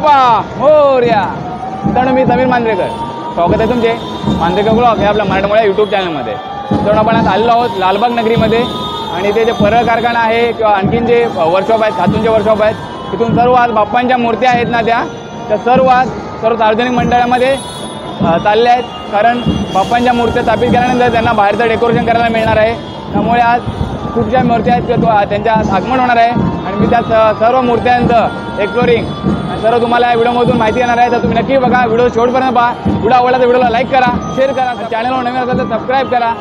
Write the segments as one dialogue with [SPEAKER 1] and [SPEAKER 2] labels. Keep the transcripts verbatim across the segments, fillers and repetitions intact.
[SPEAKER 1] बाप्पा मोरया. मित्रांनो मी समीर मांजरेकर, स्वागत आहे तुमचे मांजरेकर ब्लॉग हे आपल्या मराठमोळ्या यूट्यूब चॅनलमध्ये. तर आपण आज आलेलो आहोत लालबाग नगरीमध्ये आणि ते जे परळ कारखाना आहे किंवा आणखीन जे वर्कशॉप आहेत, खातूनचे वर्कशॉप आहेत, तिथून सर्व आज बाप्पांच्या मूर्त्या आहेत ना त्या त्या सर्व आज सर्व सार्वजनिक मंडळामध्ये चालल्या आहेत. कारण बाप्पांच्या मूर्त्या स्थापित केल्यानंतर त्यांना बाहेरचं डेकोरेशन करायला मिळणार आहे. त्यामुळे आज खूपशा मूर्त्या आहेत किंवा त्यांच्या आगमन होणार आहे आणि मी त्या सर्व मूर्त्यांचं एक्सप्लोरिंग सर्व तुम्हाला या व्हिडिओमधून माहिती येणार आहे. तर तुम्ही नक्की बघा, व्हिडिओ शेवटपर्यंत पहा. व्हिडिओ आवडला तर व्हिडिओला लाईक करा, शेअर करा, चॅनलवर नवीन असेल तर सबस्क्राईब करा.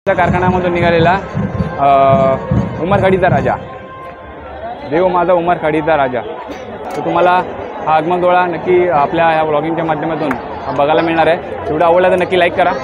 [SPEAKER 1] कारखान्यामधून निघालेला उमरखाडीचा राजा, देव माझा उमरखाडीचा राजा. तर तुम्हाला हा आगमन सोहळा नक्की आपल्या ह्या व्लॉगिंगच्या माध्यमातून बघायला मिळणार आहे. व्हिडिओ आवडला तर नक्की लाईक करा.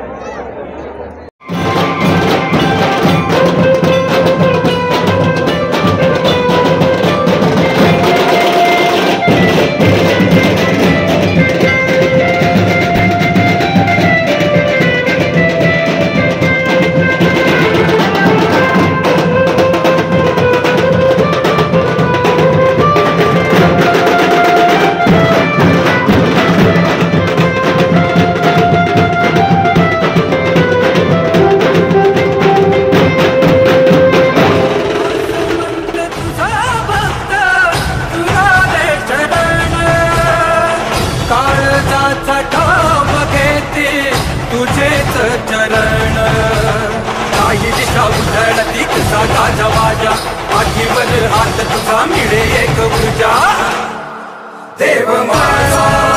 [SPEAKER 2] चरण काही दिशा उधळती तुझा गाजा वाजा, पाठीवर हात तुझा मिळे एक ऊर्जा. देव माझा